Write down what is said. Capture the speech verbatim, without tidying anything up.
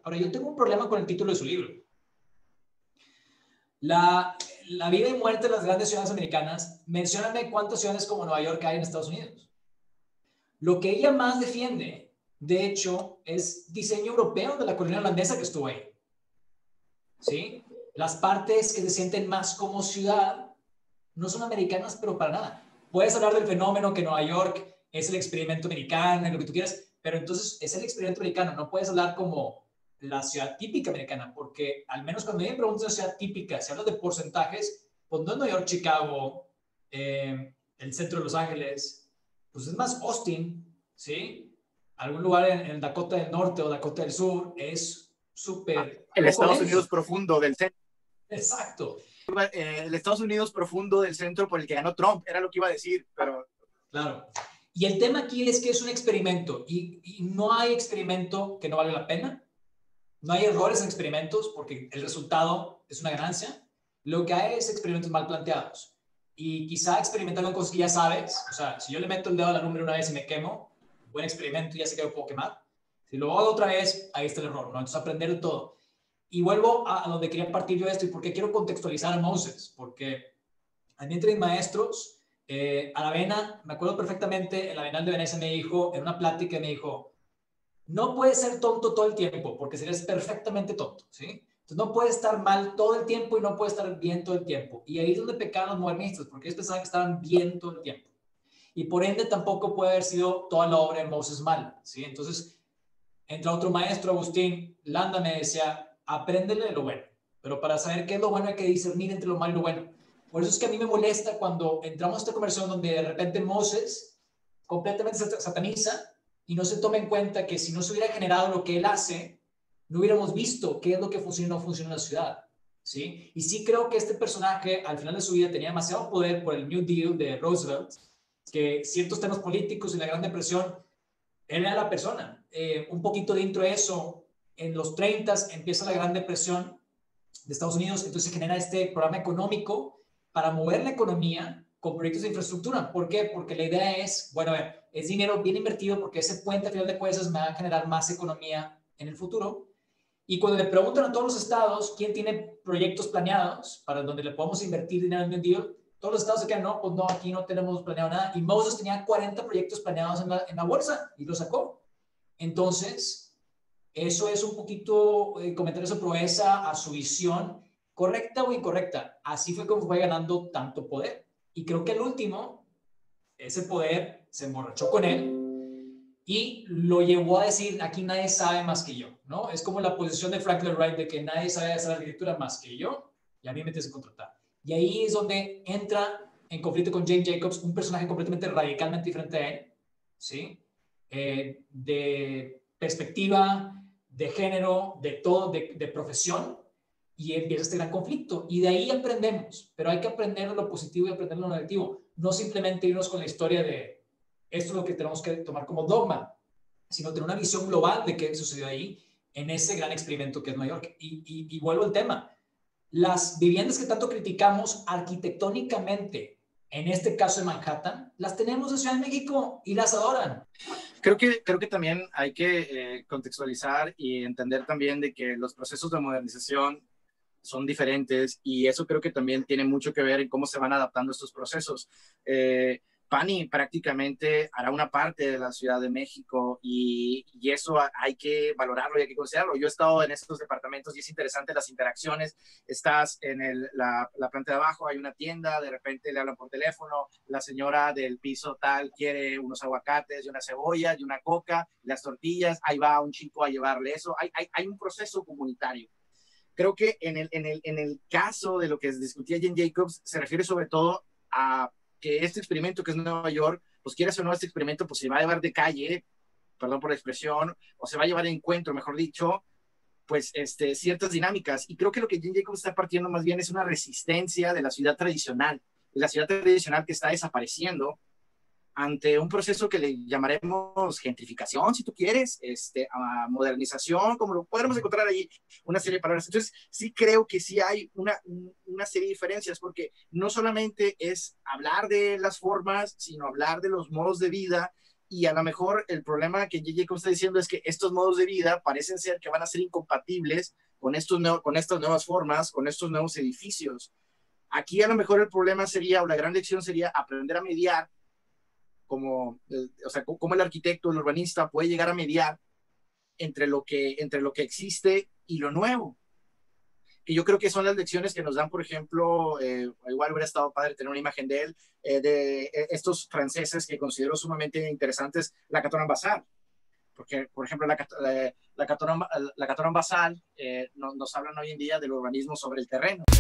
Ahora, yo tengo un problema con el título de su libro. La, la vida y muerte de las grandes ciudades americanas. Mencióname cuántas ciudades como Nueva York hay en Estados Unidos. Lo que ella más defiende, de hecho, es diseño europeo de la colonia holandesa que estuvo ahí. ¿Sí? Las partes que se sienten más como ciudad no son americanas, pero para nada. Puedes hablar del fenómeno que Nueva York es el experimento americano y lo que tú quieras, pero entonces es el experimento americano. No puedes hablar como la ciudad típica americana, porque al menos cuando me preguntan una ciudad típica, si hablas de porcentajes, pues no es Nueva York, Chicago, eh, el centro de Los Ángeles, pues es más Austin, ¿sí? Algún lugar en, en Dakota del Norte o Dakota del Sur es súper... El Estados denso. Unidos profundo del centro. Exacto. Eh, el Estados Unidos profundo del centro por el que ganó Trump, era lo que iba a decir, pero... Claro. Y el tema aquí es que es un experimento y, y no hay experimento que no vale la pena. No hay errores en experimentos porque el resultado es una ganancia. Lo que hay es experimentos mal planteados. Y quizá experimentar con cosas que ya sabes. O sea, si yo le meto el dedo a la lumbre una vez y me quemo, buen experimento, ya sé que lo puedo quemar. Si lo hago otra vez, ahí está el error, ¿no? Entonces aprender de todo. Y vuelvo a, a donde quería partir yo esto y porque quiero contextualizar a Moses. Porque a mí entre mis maestros, eh, Aravena, me acuerdo perfectamente, en la Bienal de Venecia me dijo, en una plática me dijo, no puedes ser tonto todo el tiempo, porque serías perfectamente tonto, ¿sí? Entonces no puedes estar mal todo el tiempo y no puedes estar bien todo el tiempo. Y ahí es donde pecaban los modernistas, porque ellos pensaban que estaban bien todo el tiempo. Y por ende tampoco puede haber sido toda la obra de Moses mal, ¿sí? Entonces, entra otro maestro, Agustín Landa, me decía, apréndele lo bueno. Pero para saber qué es lo bueno hay que discernir entre lo malo y lo bueno. Por eso es que a mí me molesta cuando entramos a esta conversación donde de repente Moses completamente sataniza y no se toma en cuenta que si no se hubiera generado lo que él hace, no hubiéramos visto qué es lo que funciona y no funciona en la ciudad, ¿sí? Y sí creo que este personaje al final de su vida tenía demasiado poder por el New Deal de Roosevelt, que ciertos temas políticos y la Gran Depresión, él era la persona. Eh, un poquito dentro de eso, en los treinta empieza la Gran Depresión de Estados Unidos, entonces se genera este programa económico para mover la economía con proyectos de infraestructura. ¿Por qué? Porque la idea es, bueno, a ver, es dinero bien invertido porque ese puente a final de cuentas me va a generar más economía en el futuro. Y cuando le preguntan a todos los estados quién tiene proyectos planeados para donde le podemos invertir dinero en el deal, todos los estados se quedan, no, pues no, aquí no tenemos planeado nada. Y Moses tenía cuarenta proyectos planeados en la, en la bolsa y lo sacó. Entonces, eso es un poquito eh, comentar esa proeza a su visión, correcta o incorrecta. Así fue como fue ganando tanto poder. Y creo que el último, ese poder se emborrachó con él y lo llevó a decir, aquí nadie sabe más que yo, ¿no? Es como la posición de Frank Lloyd Wright de que nadie sabe hacer arquitectura más que yo y a mí me tienes que contratar. Y ahí es donde entra en conflicto con Jane Jacobs, un personaje completamente radicalmente diferente a él, ¿sí? Eh, de perspectiva, de género, de todo, de, de profesión, y empieza este gran conflicto. Y de ahí aprendemos, pero hay que aprender lo positivo y aprender lo negativo, no simplemente irnos con la historia de esto es lo que tenemos que tomar como dogma, sino tener una visión global de qué sucedió ahí en ese gran experimento que es Nueva York. Y, y, y vuelvo al tema, las viviendas que tanto criticamos arquitectónicamente, en este caso de Manhattan, las tenemos en Ciudad de México y las adoran. Creo que, creo que también hay que eh, contextualizar y entender también de que los procesos de modernización son diferentes y eso creo que también tiene mucho que ver en cómo se van adaptando estos procesos. Eh, Pani prácticamente hará una parte de la Ciudad de México y, y eso hay que valorarlo y hay que considerarlo. Yo he estado en estos departamentos y es interesante las interacciones. Estás en el, la, la planta de abajo, hay una tienda, de repente le hablan por teléfono, la señora del piso tal quiere unos aguacates y una cebolla y una coca, las tortillas, ahí va un chico a llevarle eso. Hay, hay, hay un proceso comunitario. Creo que en el, en, el, en el caso de lo que discutía Jane Jacobs, se refiere sobre todo a que este experimento que es Nueva York, pues quieras o no, este experimento pues se va a llevar de calle, perdón por la expresión, o se va a llevar de encuentro, mejor dicho, pues este, ciertas dinámicas. Y creo que lo que Jane Jacobs está partiendo más bien es una resistencia de la ciudad tradicional, de la ciudad tradicional que está desapareciendo ante un proceso que le llamaremos gentrificación, si tú quieres, este, a modernización, como lo podremos encontrar ahí, una serie de palabras. Entonces, sí creo que sí hay una, una serie de diferencias, porque no solamente es hablar de las formas, sino hablar de los modos de vida Y a lo mejor el problema que J J está diciendo es que estos modos de vida parecen ser que van a ser incompatibles con, estos nuevos, con estas nuevas formas, con estos nuevos edificios. Aquí a lo mejor el problema sería, o la gran lección sería aprender a mediar, como, eh, o sea, cómo el arquitecto, el urbanista puede llegar a mediar entre lo que, entre lo que existe y lo nuevo. Y yo creo que son las lecciones que nos dan, por ejemplo, eh, igual hubiera estado padre tener una imagen de él, eh, de eh, estos franceses que considero sumamente interesantes, la Catherine Basal. Porque, por ejemplo, la, la, la Catherine, la Catherine Basal eh, nos, nos hablan hoy en día del urbanismo sobre el terreno.